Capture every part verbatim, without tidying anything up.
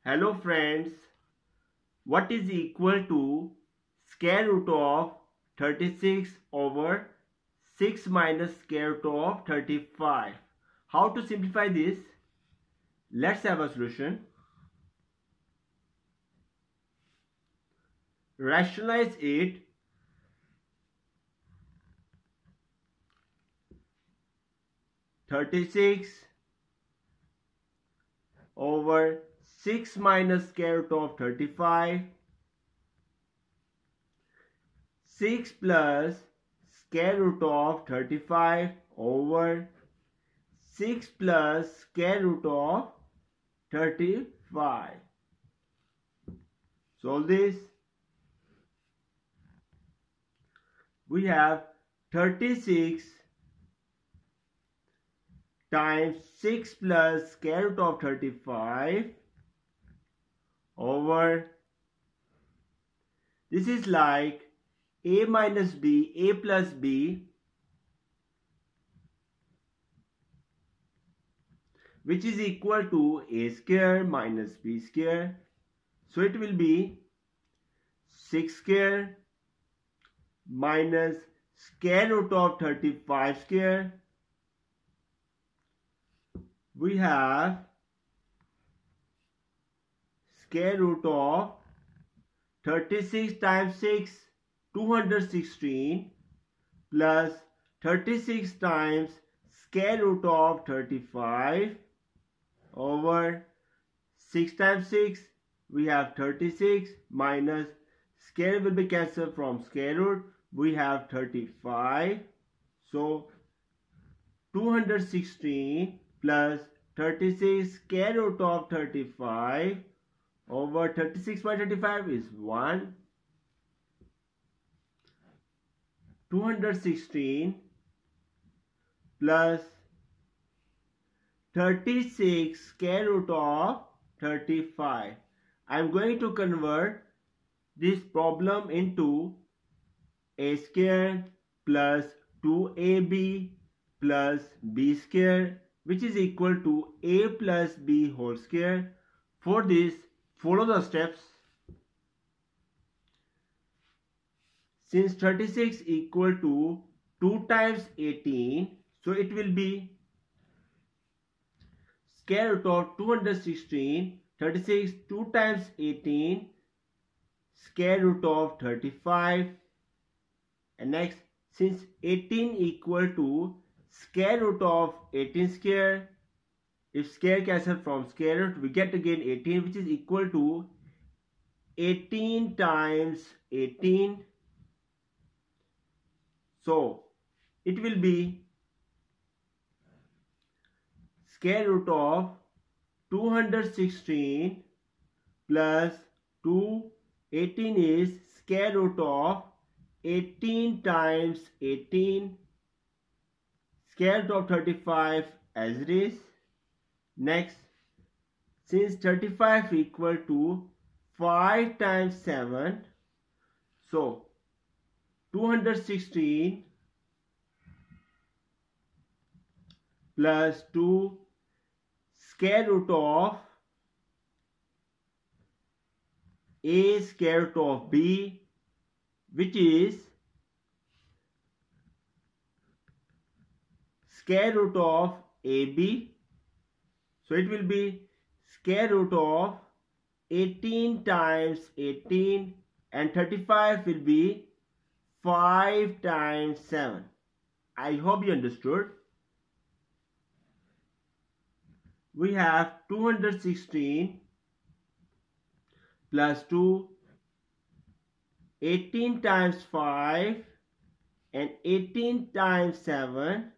Hello friends, what is equal to square root of thirty-six over six minus square root of thirty-five? How to simplify this? Let's have a solution. Rationalize it. thirty-six over six minus square root of thirty-five. six plus square root of thirty-five over six plus square root of thirty-five. Solve this. We have thirty-six times six plus square root of thirty-five over, this is like a minus b, a plus b, which is equal to a square minus b square. So it will be six square minus square root of thirty-five square. We have square root of thirty-six times six, two hundred sixteen, plus thirty-six times square root of thirty-five over six times six, we have thirty-six, minus square will be cancelled from square root, we have thirty-five. So two hundred sixteen plus thirty-six square root of thirty-five over thirty-six by thirty-five is one. two hundred sixteen plus thirty-six square root of thirty-five. I am going to convert this problem into a square plus two a b plus b square, which is equal to a plus b whole square. For this, follow the steps. Since thirty-six equal to two times eighteen, so it will be square root of two hundred sixteen, thirty-six, two times eighteen, square root of thirty-five. And next, since eighteen equal to square root of eighteen square, if square cancel from square root, we get again eighteen, which is equal to eighteen times eighteen. So it will be square root of two hundred sixteen plus two, eighteen is square root of eighteen times eighteen, square root of thirty-five as it is. Next, since thirty-five equal to five times seven, so two hundred sixteen plus two square root of a square root of b, which is square root of ab. So it will be square root of eighteen times eighteen, and thirty-five will be five times seven. I hope you understood. We have two hundred sixteen plus two, eighteen times five, and eighteen times seven.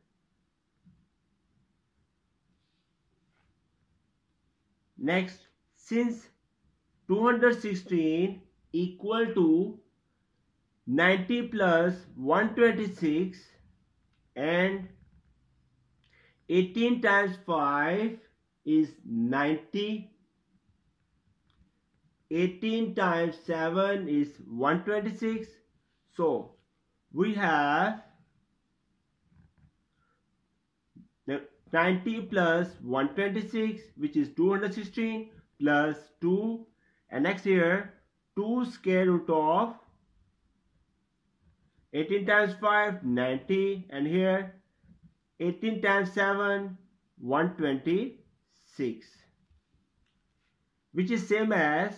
Next, since two hundred sixteen equal to ninety plus one hundred twenty-six and eighteen times five is ninety, eighteen times seven is one hundred twenty-six. So we have ninety plus one hundred twenty-six, which is two hundred sixteen, plus two, and next here two square root of eighteen times five, ninety, and here eighteen times seven, one hundred twenty-six, which is same as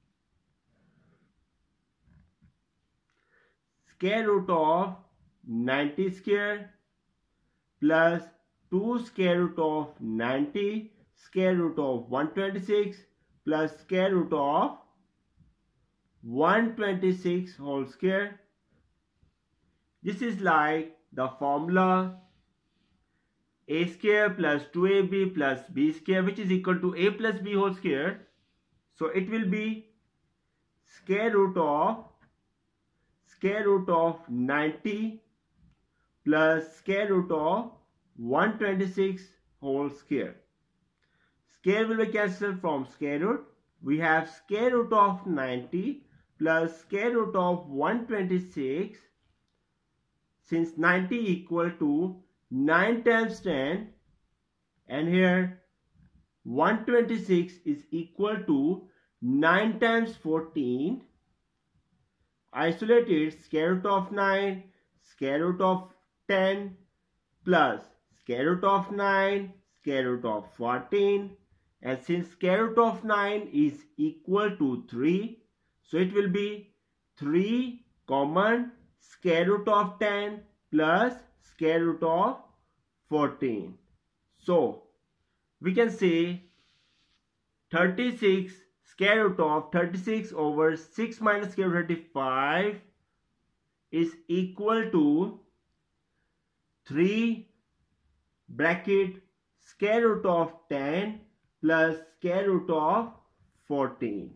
square root of ninety square plus two square root of ninety square root of one hundred twenty-six plus square root of one hundred twenty-six whole square. This is like the formula a square plus two a b plus b square, which is equal to a plus b whole square. So it will be square root of square root of ninety plus square root of one hundred twenty-six whole square. Square will be cancelled from square root. We have square root of ninety plus square root of one hundred twenty-six. Since ninety equal to nine times ten, and here one hundred twenty-six is equal to nine times fourteen. Isolated square root of nine, square root of ten plus square root of nine, square root of fourteen, and since square root of nine is equal to three, so it will be three common square root of ten plus square root of fourteen. So we can say thirty-six square root of thirty-six over six minus square root of thirty-five is equal to three bracket square root of ten plus square root of fourteen.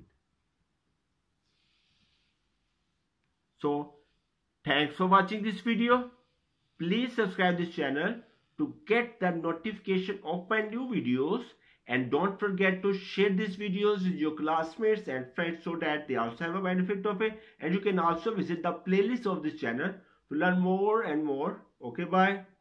So thanks for watching this video. Please subscribe this channel to get the notification of my new videos, and don't forget to share these videos with your classmates and friends so that they also have a benefit of it. And you can also visit the playlist of this channel to learn more and more. Okay, bye.